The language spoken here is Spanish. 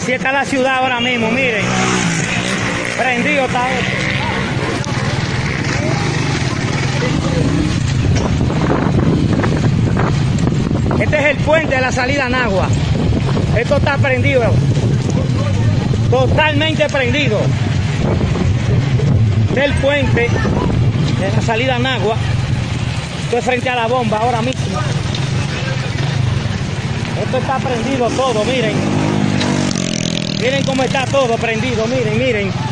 Así está la ciudad ahora mismo, miren. Prendido está esto. Este es el puente de la salida a Nagua. Esto está prendido. Totalmente prendido. Este es el puente de la salida a Nagua. Estoy frente a la bomba ahora mismo. Esto está prendido todo, miren. Miren cómo está todo prendido, miren, miren.